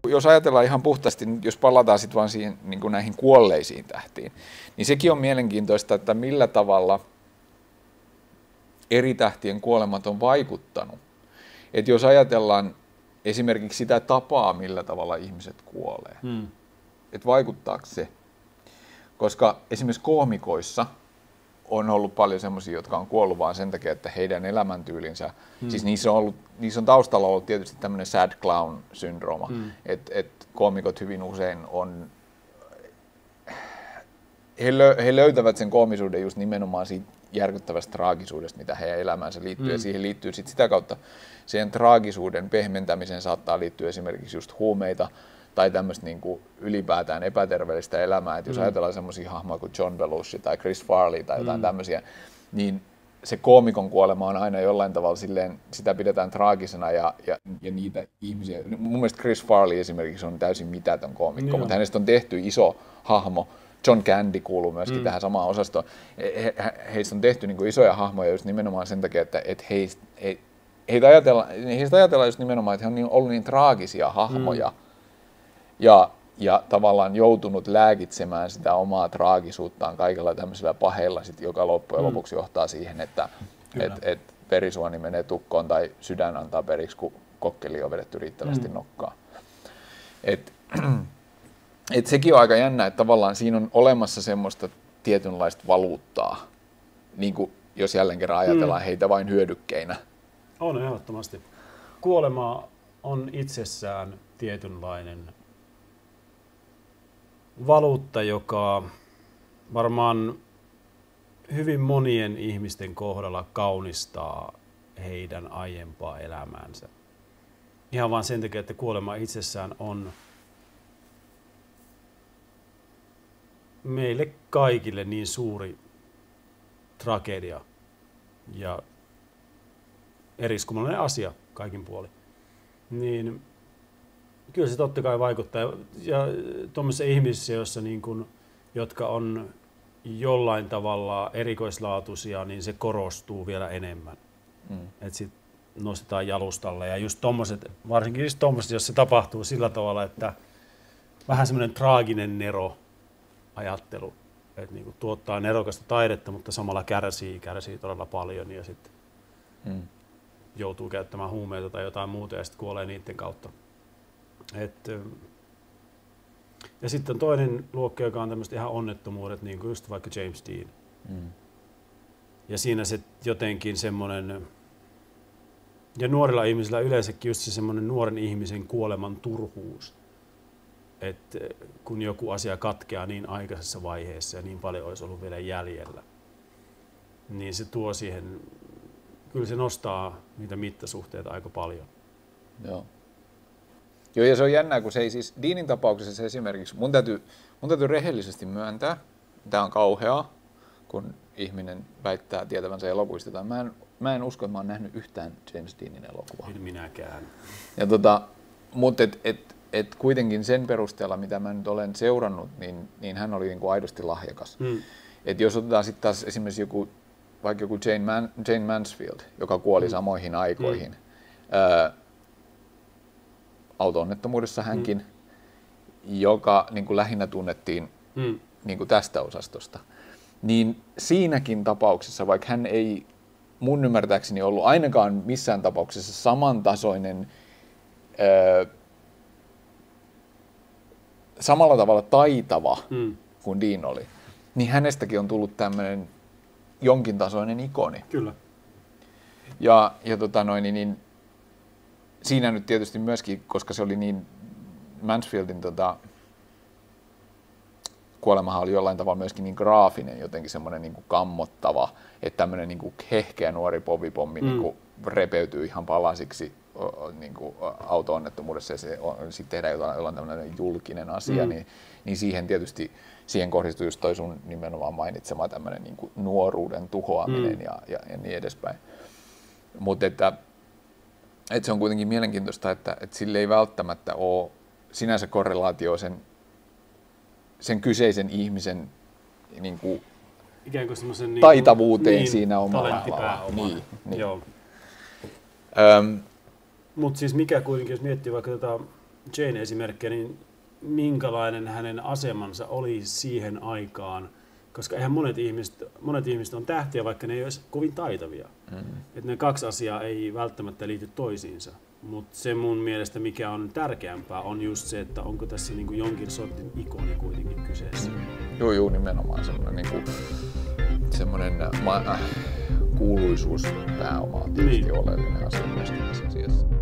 Jos ajatellaan ihan puhtaasti, jos palataan sitten vaan siihen, niin kuin näihin kuolleisiin tähtiin, niin sekin on mielenkiintoista, että millä tavalla eri tähtien kuolemat on vaikuttanut. Että jos ajatellaan esimerkiksi sitä tapaa, millä tavalla ihmiset kuolee, että vaikuttaako se? Koska esimerkiksi koomikoissa on ollut paljon semmoisia, jotka on kuollut vaan sen takia, että heidän elämäntyylinsä, siis niissä on taustalla ollut tietysti tämmöinen sad clown-syndrooma, että koomikot hyvin usein on, he löytävät sen koomisuuden just nimenomaan siitä järkyttävästä traagisuudesta, mitä heidän elämäänsä liittyy, ja siihen liittyy sitten sitä kautta, siihen traagisuuden pehmentämiseen saattaa liittyä esimerkiksi just huumeita, tai tämmöistä niin kuin ylipäätään epäterveellistä elämää. Että jos ajatellaan semmoisia hahmoja kuin John Belushi tai Chris Farley tai jotain tämmöisiä, niin se koomikon kuolema on aina jollain tavalla silleen, sitä pidetään traagisena ja niitä ihmisiä. Mun mielestä Chris Farley esimerkiksi on täysin mitätön koomikko, mutta hänestä on tehty iso hahmo. John Candy kuuluu myöskin tähän samaan osastoon. Heistä on tehty niin kuin isoja hahmoja just nimenomaan sen takia, että heistä ajatellaan just nimenomaan, että he on niin, ollut niin traagisia hahmoja, ja tavallaan joutunut lääkitsemään sitä omaa traagisuuttaan kaikilla tämmöisillä paheilla, joka loppujen lopuksi johtaa siihen, että verisuoni menee tukkoon tai sydän antaa periksi, kun kokkeli on vedetty riittävästi nokkaan. Et sekin on aika jännä, että tavallaan siinä on olemassa semmoista tietynlaista valuuttaa, niin kuin jos jälleen kerran ajatellaan heitä vain hyödykkeinä. On ehdottomasti. Kuolema on itsessään tietynlainen valuutta, joka varmaan hyvin monien ihmisten kohdalla kaunistaa heidän aiempaa elämäänsä. Ihan vain sen takia, että kuolema itsessään on meille kaikille niin suuri tragedia ja eriskummallinen asia kaikin puolin. Niin kyllä se totta kai vaikuttaa. Ja tuommoisissa ihmisissä, jotka on jollain tavalla erikoislaatuisia, niin se korostuu vielä enemmän. Että sit nostetaan jalustalle. Ja just tommoset, varsinkin just tommoset, jos se tapahtuu sillä tavalla, että vähän semmoinen traaginen nero-ajattelu. Että niinku tuottaa nerokasta taidetta, mutta samalla kärsii todella paljon ja sitten joutuu käyttämään huumeita tai jotain muuta ja sitten kuolee niiden kautta. Ja sitten on toinen luokka, joka on tämmöiset ihan onnettomuudet, niin kuin just vaikka James Dean. Ja siinä se jotenkin semmoinen, ja nuorilla ihmisillä yleensäkin just se semmoinen nuoren ihmisen kuoleman turhuus. Että kun joku asia katkeaa niin aikaisessa vaiheessa ja niin paljon olisi ollut vielä jäljellä, niin se tuo siihen, kyllä se nostaa niitä mittasuhteita aika paljon. Joo. Joo, ja se on jännää, kun se ei siis, Deanin tapauksessa esimerkiksi, mun täytyy rehellisesti myöntää, tämä on kauheaa, kun ihminen väittää tietävänsä elokuvista. Mä en usko, että mä oon nähnyt yhtään James Deanin elokuvaa. En minäkään. Ja mutta kuitenkin sen perusteella, mitä mä nyt olen seurannut, niin hän oli niin kuin aidosti lahjakas. Et jos otetaan sitten taas esimerkiksi vaikka joku Jane Mansfield, joka kuoli samoihin aikoihin, auto-onnettomuudessa hänkin, joka niin kuin lähinnä tunnettiin niin kuin tästä osastosta. Niin siinäkin tapauksessa, vaikka hän ei mun ymmärtääkseni ollut ainakaan missään tapauksessa samantasoinen, samalla tavalla taitava kuin Dean oli, niin hänestäkin on tullut tämmöinen jonkin tasoinen ikoni. Kyllä. Ja niin siinä nyt tietysti myöskin, koska se oli niin, Mansfieldin kuolemahan oli jollain tavalla myöskin niin graafinen, jotenkin semmoinen niin kuin kammottava, että tämmöinen niin kuin hehkeä nuori povipommi niin kuin repeytyy ihan palasiksi niin kuin auto-onnettomuudessa ja sitten tehdään jollain tämmöinen julkinen asia, niin siihen tietysti siihen kohdistuu just toi sun nimenomaan mainitsema tämmöinen niin kuin nuoruuden tuhoaminen ja niin edespäin. Mutta että se on kuitenkin mielenkiintoista, että sille ei välttämättä ole sinänsä korrelaatio sen kyseisen ihmisen niin kuin ikään kuin semmoisen taitavuuteen siinä omalla alalla. Niin. Joo. Mutta siis mikä kuitenkin, jos miettii vaikka Jane esimerkkiä, niin minkälainen hänen asemansa oli siihen aikaan, koska eihän monet ihmiset on tähtiä, vaikka ne ei olisi kovin taitavia. Että ne kaksi asiaa ei välttämättä liity toisiinsa. Mutta se mun mielestä, mikä on tärkeämpää, on just se, että onko tässä niinku jonkin sortin ikoni kuitenkin kyseessä. Joo, nimenomaan semmoinen kuuluisuuspääoma on tietysti oleellinen asia myöskin tässä asiassa.